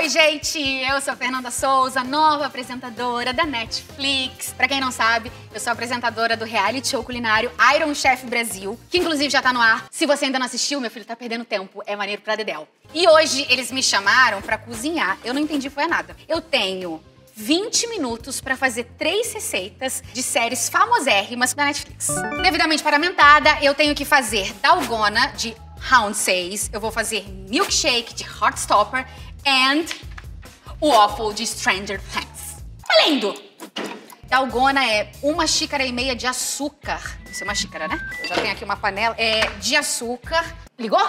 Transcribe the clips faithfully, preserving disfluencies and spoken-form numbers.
Oi, gente! Eu sou a Fernanda Souza, nova apresentadora da Netflix. Pra quem não sabe, eu sou apresentadora do reality show culinário Iron Chef Brasil, que inclusive já tá no ar. Se você ainda não assistiu, meu filho tá perdendo tempo, é maneiro pra dedéu. E hoje eles me chamaram pra cozinhar. Eu não entendi foi nada. Eu tenho vinte minutos pra fazer três receitas de séries famosérrimas da Netflix. Devidamente paramentada, eu tenho que fazer dalgona de Round seis, eu vou fazer milkshake de Heartstopper and waffle de Stranger Things. Valendo! Dalgona é uma xícara e meia de açúcar. Isso é uma xícara, né? Eu já tenho aqui uma panela é, de açúcar. Ligou?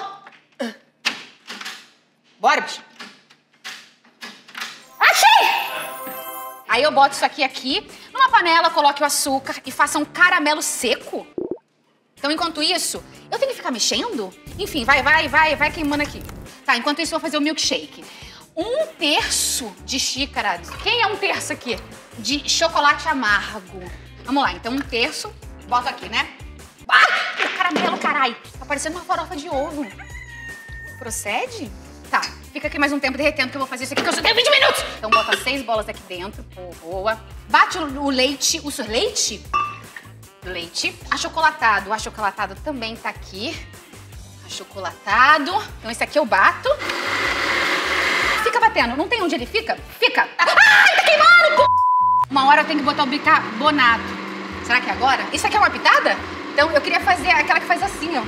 Bora, bicho. Achei! Aí eu boto isso aqui aqui. Numa panela, coloque o açúcar e faça um caramelo seco. Então, enquanto isso, eu tenho que ficar mexendo? Enfim, vai, vai, vai, vai queimando aqui. Tá, enquanto isso eu vou fazer o milkshake. Um terço de xícara. Quem é um terço aqui? De chocolate amargo. Vamos lá, então um terço. Bota aqui, né? Ah, o caramelo, carai. Tá parecendo uma farofa de ovo. Procede? Tá, fica aqui mais um tempo derretendo que eu vou fazer isso aqui, que eu só tenho vinte minutos. Então bota seis bolas aqui dentro. Boa. Bate o, o leite. O seu leite? Leite. Achocolatado. O achocolatado também tá aqui. Achocolatado. Então esse aqui eu bato. Fica batendo. Não tem onde ele fica? Fica. Ai, tá queimando, p***! Uma hora eu tenho que botar o bicarbonato. Será que é agora? Isso aqui é uma pitada? Então eu queria fazer aquela que faz assim, ó.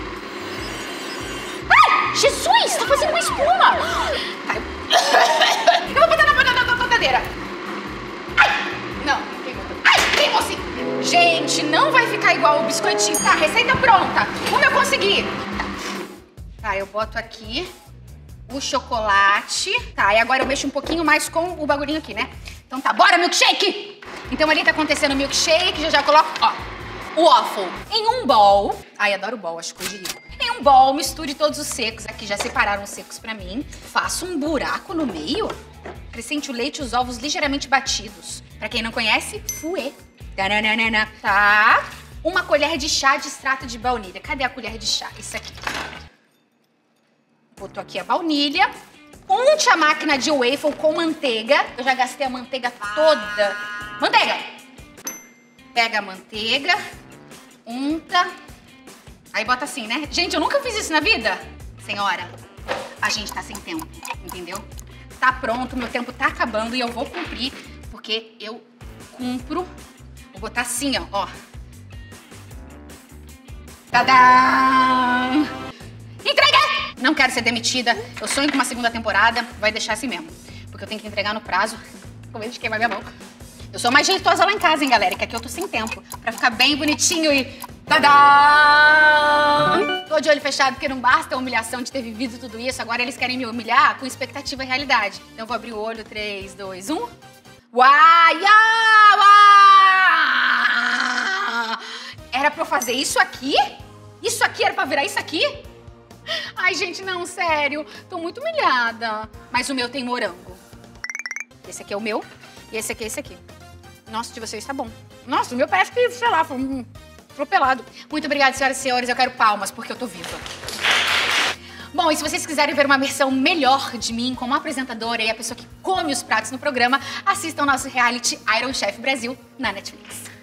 Ai, Jesus! Tá fazendo uma espuma! Ai. Eu vou botar na, na, na botadeira. Ai! Não, queimou. Ai, queimou sim! Gente, não vai ficar igual o biscoitinho. Tá, receita pronta. Como eu consegui? Tá, tá, eu boto aqui o chocolate. Tá, e agora eu mexo um pouquinho mais com o bagulhinho aqui, né? Então tá, bora, milkshake! Então ali tá acontecendo o milkshake, já já coloco, ó, o waffle em um bowl. Ai, adoro bowl, acho que eu diria. Em um bowl, misture todos os secos. Aqui já separaram os secos pra mim. Faça um buraco no meio. Acrescente o leite e os ovos ligeiramente batidos. Pra quem não conhece, fouet. Tananana. Tá. Uma colher de chá de extrato de baunilha. Cadê a colher de chá? Isso aqui. Botou aqui a baunilha. Unte a máquina de waffle com manteiga. Eu já gastei a manteiga toda. Manteiga! Pega a manteiga. Unta. Aí bota assim, né? Gente, eu nunca fiz isso na vida. Senhora, a gente tá sem tempo, entendeu? Tá pronto, meu tempo tá acabando e eu vou cumprir, porque eu cumpro. Vou botar assim, ó, ó. Tadã! Entreguei! Não quero ser demitida. Eu sonho com uma segunda temporada. Vai deixar assim mesmo. Porque eu tenho que entregar no prazo. Com medo de queimar minha mão. Eu sou mais jeitosa lá em casa, hein, galera? Que aqui eu tô sem tempo. Pra ficar bem bonitinho e... Tadã! Tô de olho fechado porque não basta a humilhação de ter vivido tudo isso. Agora eles querem me humilhar com expectativa e realidade. Então eu vou abrir o olho. três, dois, um... Uai! Era pra eu fazer isso aqui? Isso aqui era pra virar isso aqui? Ai, gente, não, sério. Tô muito humilhada. Mas o meu tem morango. Esse aqui é o meu. E esse aqui é esse aqui. Nossa, de vocês tá bom. Nossa, o meu parece que, sei lá, foi um atropelado. Muito obrigada, senhoras e senhores. Eu quero palmas, porque eu tô viva. Bom, e se vocês quiserem ver uma versão melhor de mim como apresentadora e a pessoa que come os pratos no programa, assistam ao nosso reality Iron Chef Brasil na Netflix.